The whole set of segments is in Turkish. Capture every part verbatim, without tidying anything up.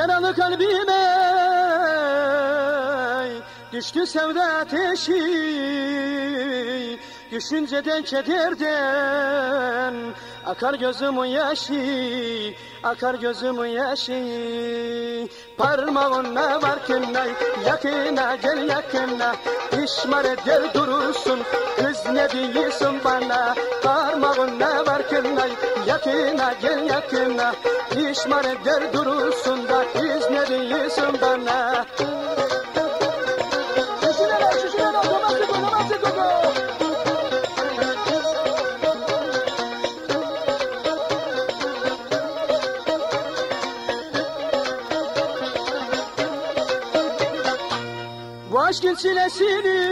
Yaralı kalbime düştü sevda ateşi, düşünceden kederden akar gözümün yaşı, akar gözümün yaşı. Parmağına varken ay, yakına gel yakına, işmar eder durursun, kız ne diyorsun bana? Parmağına varken ay, yakına gel yakına, işmar eder durursun da kız ne diyorsun bana? Bu aşkın çilesini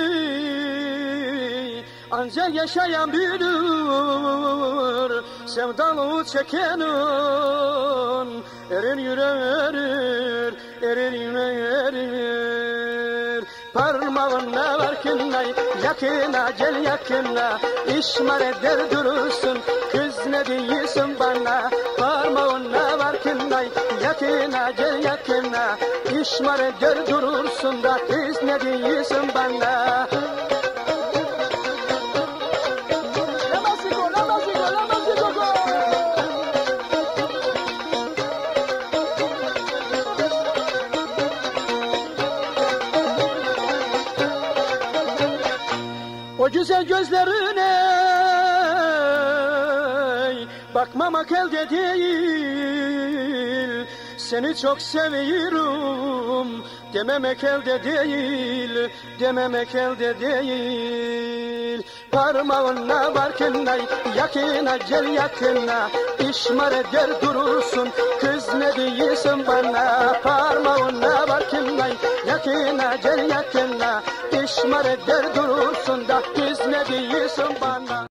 ancak yaşayan bilir, sevdalı çekenin erir yüreğir, erir yüreğir. Parmağına varken ay, yakına gel yakına, işmar eder durursun, kız ne diyorsun bana? Parmağına varken ay, yakına gel yakına, işmar eder durursun da kız ne diyorsun bana? O güzel gözlerine bakmamak elde değil, seni çok seviyorum dememek elde değil, dememek elde değil. Parmağına varken ay, yakına gel yakına, işmar eder durursun, kız ne diyorsun bana? Parmağına varken ay, yakına gel yakına, işmar eder durursun da kız ne diyorsun bana?